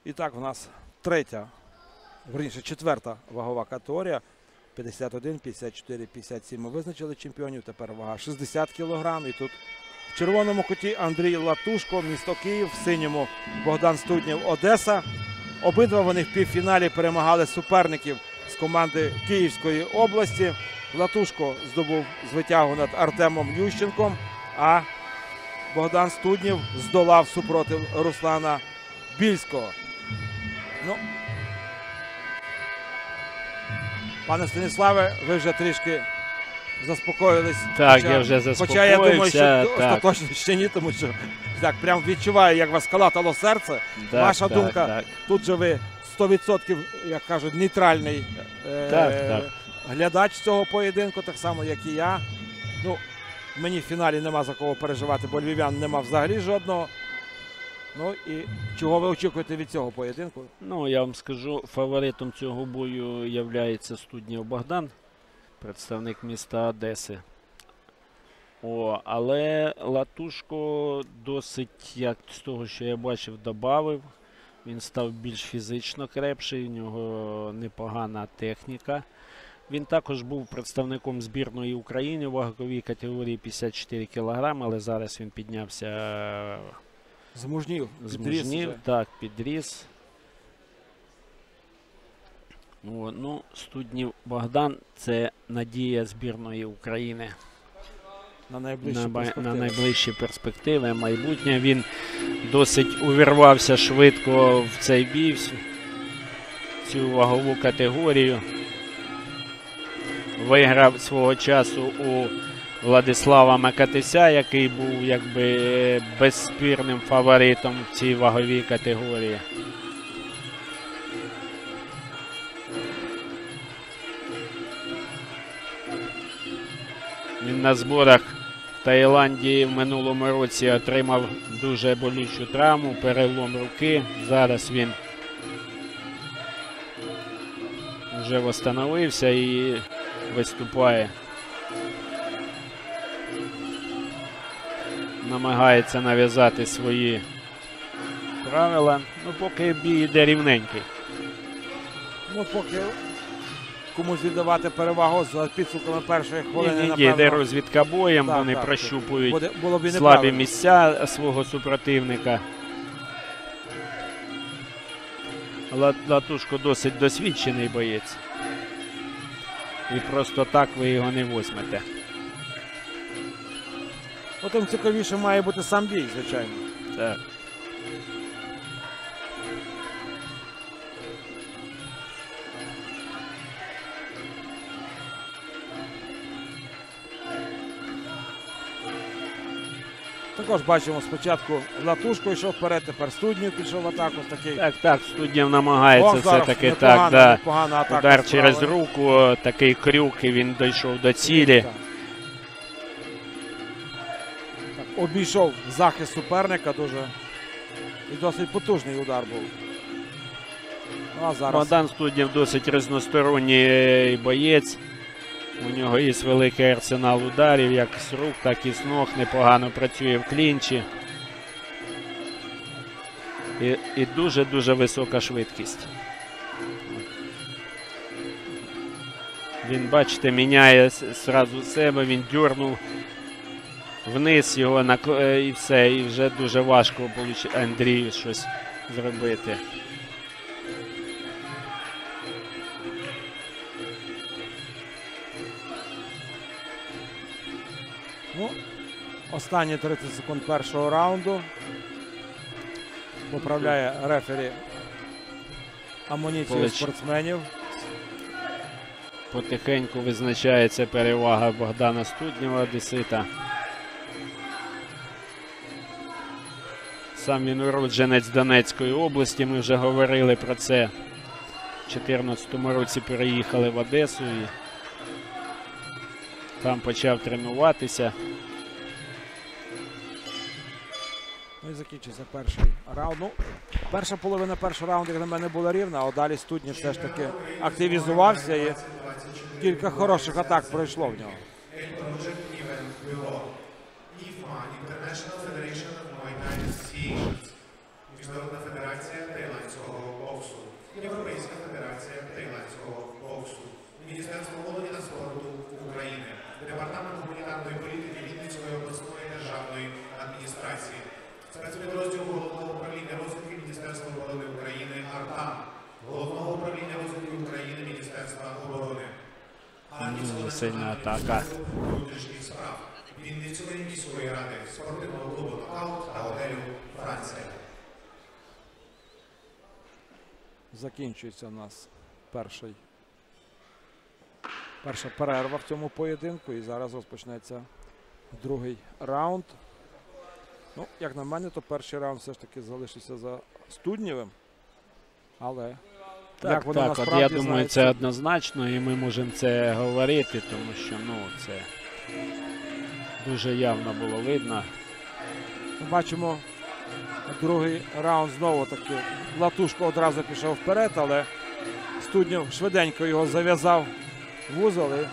І так, у нас третя, верніше, четверта вагова категорія. 51, 54, 57 ми визначили чемпіонів. Тепер вага 60 кг. І тут в червоному куті Андрій Латушко, місто Київ. В синьому Богдан Студнєв, Одеса. Обидва вони в півфіналі перемагали суперників з команди Київської області. Латушко здобув звитягу над Артемом Ющенком, а Богдан Студнєв здолав супротив Руслана Більського. Ну, пане Станіславе, ви вже трішки заспокоїлись. Так, я вже заспокоївся. Хоча я думаю, що остаточно ще ні, тому що так, прям відчуваю, як вас калатало серце. Так, ваша так, думка, так. тут же ви 100%, як кажуть, нейтральний Так. глядач цього поєдинку, так само, як і я. Ну, мені в фіналі нема за кого переживати, бо львів'ян нема взагалі жодного. Ну і чого ви очікуєте від цього поєдинку? Ну, я вам скажу, фаворитом цього бою являється Студнєв Богдан, представник міста Одеси. Але Латушко досить, як з того, що я бачив, добавив. Він став більш фізично крепший, у нього непогана техніка. Він також був представником збірної України у ваговій категорії 54 кг, але зараз він піднявся. Змужнів, Так, підріс. Ну, Студнєв Богдан – це надія збірної України на найближчі перспективи, майбутнє. Він досить увірвався швидко в цей бій, в цю вагову категорію. Виграв свого часу у Владислава Макатися, який був якби безспірним фаворитом в цій ваговій категорії. Він на зборах в Таїланді в минулому році отримав дуже болючу травму, перелом руки. Зараз він вже восстановився і виступає. Намагається нав'язати свої правила. Ну, поки бій йде рівненький. Ну, поки комусь віддавати перевагу за підсумками першої хвилини, Ні, напевно. Йде розвідка боєм, вони так, прощупують було б слабі місця свого супротивника. Латушко досить досвідчений боєць. І просто так ви його не возьмете. Тим цікавіше має бути сам бій, звичайно. Так. Також бачимо, спочатку Латушко йшов вперед, тепер Студнєв пішов в атаку. Так, Студнєв намагається все-таки удар через руку, такий крюк, і він дійшов до цілі. Обійшов захист суперника, дуже і досить потужний удар був. Ну, а зараз Богдан Студнєв досить різносторонній боєць. У нього є великий арсенал ударів, як з рук, так і з ног. Непогано працює в клінчі. І дуже-дуже висока швидкість. Він, бачите, міняє зразу себе, він дьорнув вниз його і все. І вже дуже важко Андрію щось зробити. Ну, останні 30 секунд першого раунду. Поправляє рефері амуніцію спортсменів. Потихеньку визначається перевага Богдана Студнєва, одесита. Сам він уродженець Донецької області, ми вже говорили про це. У 2014 році переїхали в Одесу і там почав тренуватися. Ну і закінчився перший раунд. Ну, перша половина першого раунду, як на мене, була рівна, а далі Студнєв все ж таки активізувався і кілька хороших атак пройшло в нього. Міжнародна федерація тайландського сильна атака. Внутрішніх справ. Він не член міської ради спортивного клубу «Нокаут» та готелю «Франція». Закінчується у нас перша перерва в цьому поєдинку. І зараз розпочнеться другий раунд. Ну, як на мене, то перший раунд все ж таки залишився за Студнєвим. Але як воно Так, насправді, я думаю, знаєте, це однозначно, і ми можемо це говорити, тому що, ну, це дуже явно було видно. ми бачимо другий раунд знову таки. Латушко одразу пішов вперед, але Студнєв швиденько його зав'язав вузол. І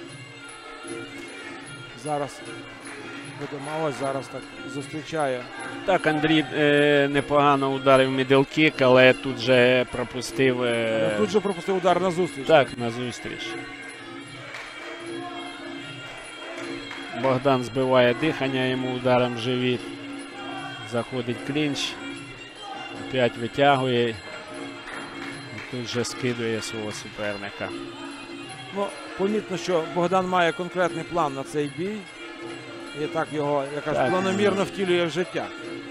зараз будемо, ось зараз так зустрічає. Так, Андрій непогано ударив мідлкік, але тут же пропустив. Тут же пропустив удар на зустріч. Так, на зустріч. Богдан збиває дихання йому ударом в живіт. Заходить клінч. Опять витягує. І тут же скидує свого суперника. Ну, помітно, що Богдан має конкретний план на цей бій. І так його якось Так, планомірно втілює в життя.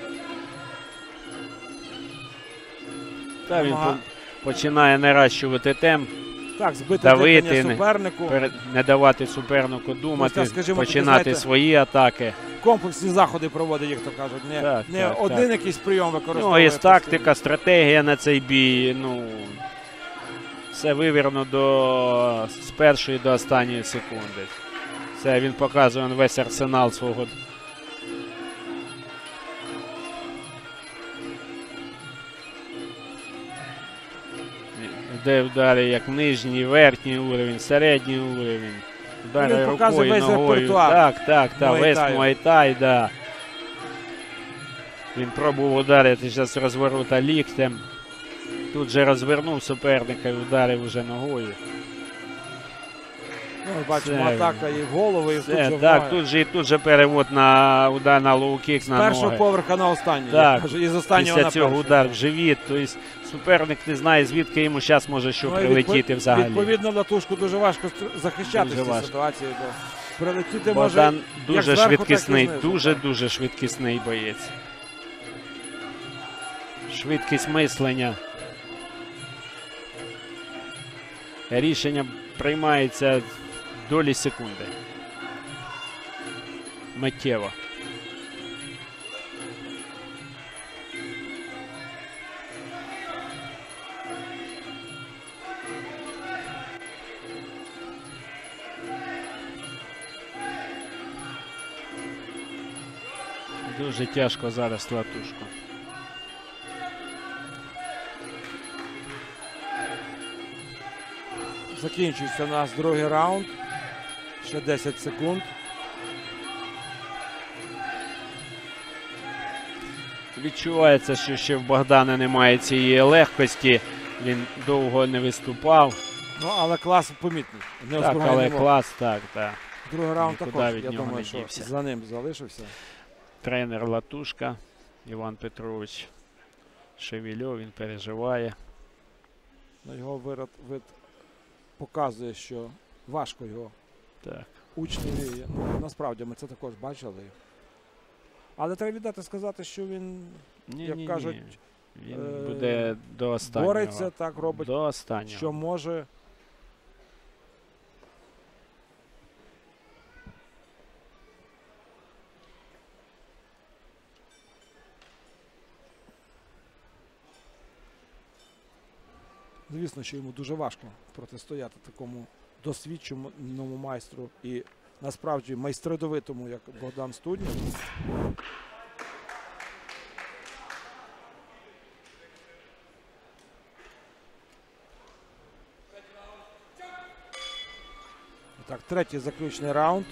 Та він Ага. починає наращувати темп, Так, збити давити, дихання супернику. не давати супернику думати, так, скажімо, таки, починати знаєте, свої атаки. Комплексні заходи проводить, як то кажуть. Не, Так, не так, один так. якийсь прийом Ну, використовує. є тактика, стратегія на цей бій. Ну, все вивірено з першої до останньої секунди. Це він показує весь арсенал свого. Де удари як нижній, верхній уровень, середній уровень. Удари Він показує рукою, весь ногою. репертуар Так, весь Муай-таю. Муай-тай, да. Він пробував ударити зараз розворота ліктем. Тут же розвернув суперника і ударив уже ногою. Ну, ми бачимо, Це- атака і в голову, і тут же в Так, ноги. тут же перевод на удар на лоу-кік З на першого ноги. поверха на останній. Так. Я кажу, і з останнього Після на цього перший. удар в живіт. Тобто суперник не знає, звідки йому зараз може що Ну, і прилетіти взагалі. Відповідно, Латушку дуже важко захищати Дуже в цій важко. ситуації. Бо прилетіти Богдан може дуже зверху, так і швидкісний, знизу. дуже швидкісний боєць. Швидкість мислення. Рішення приймається долі секунди. Миттєво. Дуже тяжко зараз Латушко. Закінчується у нас другий раунд. Ще 10 секунд. Відчувається, що ще в Богдана немає цієї легкості. Він довго не виступав. Ну, але клас помітний. Не Так, озброєний але мов. клас, так. Другий раунд Нікуди також, від я нього думаю, не що дівся. за ним залишився. Тренер Латушка Іван Петрович Шевільов, він переживає. Ну, його вид показує, що важко його Так. учневі. Ну, насправді ми це також бачили. Але треба віддати сказати, що він Ні, кажуть, він е, буде до останнього. бореться, так робить, До останнього. що може. Звісно, що йому дуже важко протистояти такому досвідченому майстру і насправді майстродовитому, як Богдан Студнєв. Так, третій заключний раунд.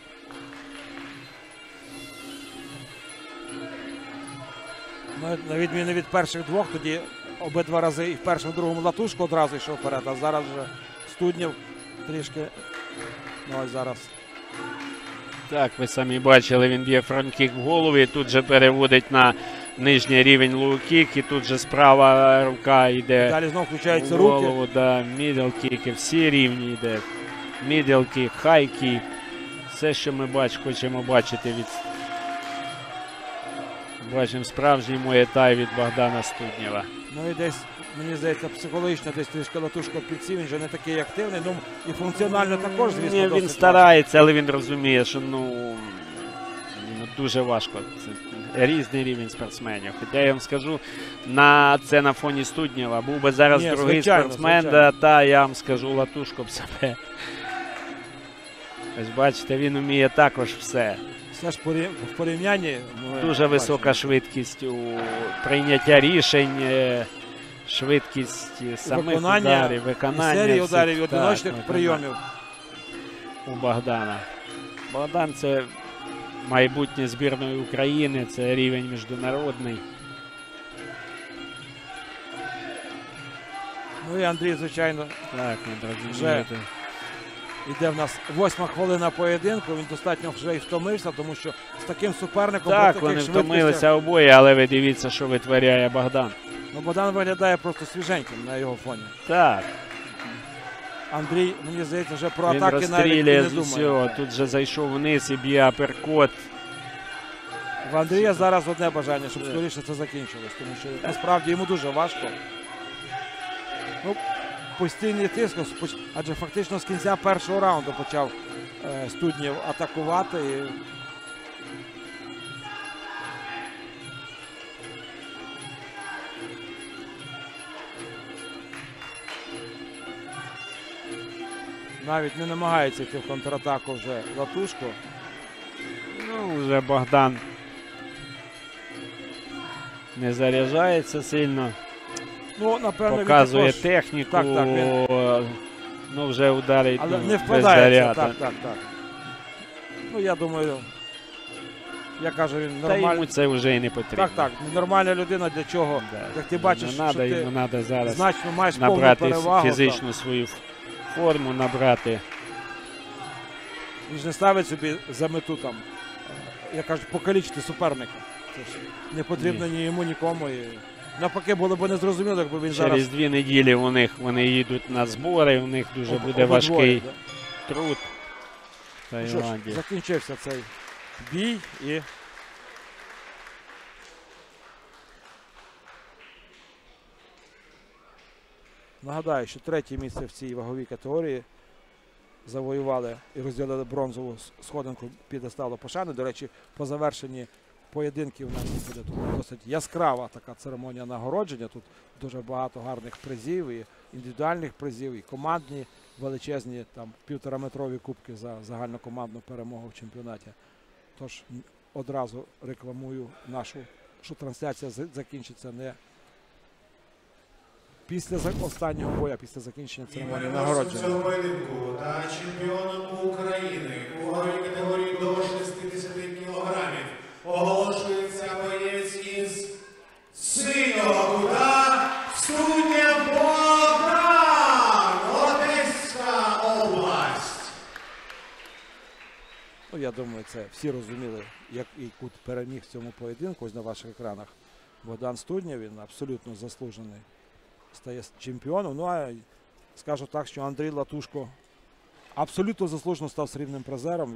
Ну, на відміну від перших двох, тоді обидва рази і в першому, і в другому Латушко одразу йшов вперед, а зараз вже Студнєв трішки. Ну, ось зараз. Так, ви самі бачили, він б'є фронт-кік в голову і тут же переводить на нижній рівень лоу-кік, і тут же справа рука йде Далі знову включаються в руки. голову, да, мідл-кік, і всі рівні йде. мідл-кік, хай-кік. Все, що ми хочемо бачити від... Бачимо справжній муай-тай від Богдана Студнєва. Ну і десь, мені здається, психологічно десь трішки Латушко підсів, він вже не такий активний, ну і функціонально також, звісно, Ні, він досить старається, але він розуміє, що йому дуже важко. Це різний рівень спортсменів. Хоча я вам скажу, це на фоні Студнєва. Був би зараз Ні, другий звичайно, спортсмен, звичайно. та я вам скажу, Латушко б себе. Ось бачите, він вміє також все. Все ж в порівнянні ми Дуже висока бачимо. швидкість у прийняття рішень, швидкість самих Виконання ударів, і виконання. серії всіх, ударів і так, одиночних виконання прийомів. у Богдана. Богдан це майбутнє збірної України, це рівень міжнародний. Ну і Андрій, звичайно, Так, ви розумієте. іде в нас 8-ма хвилина поєдинку. Він достатньо вже і втомився, тому що з таким суперником Так, при вони таких швидкостях, втомилися обоє, але ви дивіться, що витворяє Богдан. ну, Богдан виглядає просто свіженьким на його фоні. Так, Андрій, мені здається, вже про він атаки навіть і розстрілює не з думає. усього. Тут же зайшов вниз і б'є аперкот. В Андрія зараз одне бажання, щоб скоріше це закінчилось, тому що насправді йому дуже важко. Ну, постійний тиск, адже фактично з кінця першого раунду почав Студнєв атакувати. І... Навіть не намагається йти в контратаку вже Латушко. Ну, вже Богдан не заряджається сильно. Ну, напевно, він Показує також, техніку, Так, так, ну вже удари але йдуть не без вкладається. заряду. Так. Ну, я думаю, я кажу, він Та йому нормальний. це вже і не потрібно. Так, нормальна людина для чого? Да. Як ти бачиш, не що надо, ти йому треба зараз значно маєш повну набрати перевагу. фізичну свою форму, набрати. Він ж не ставить собі за мету там, я кажу, покалічити суперника. Це ж не потрібно ні йому, нікому. І навпаки, було б незрозуміло, якби він Через зараз 2 неділі вони їдуть на збори, у них дуже буде обидвоє, важкий да? труд в Ну що ж, Таїланді. закінчився цей бій і нагадаю, що третє місце в цій ваговій категорії завоювали і розділили бронзову сходинку підесталу пошани. До речі, по завершенні поєдинків у нас буде тут досить яскрава така церемонія нагородження. Тут дуже багато гарних призів, і індивідуальних призів, і командні величезні там 1,5-метрові кубки за загальнокомандну перемогу в чемпіонаті. Тож одразу рекламую нашу, що трансляція закінчиться не після останнього бою, а після закінчення І церемонії переможцем нагородження. цього поєдинку та чемпіоном України у ваговій категорії до 60 кілограмів оголошується боєць із синього кута Студнєв Богдан, Одеська область. Ну, я думаю, це всі розуміли, як і кут переміг в цьому поєдинку. Ось на ваших екранах Богдан Студнєв, він абсолютно заслужений стає чемпіоном. Ну, а скажу так, що Андрій Латушко абсолютно заслужено став срібним призером.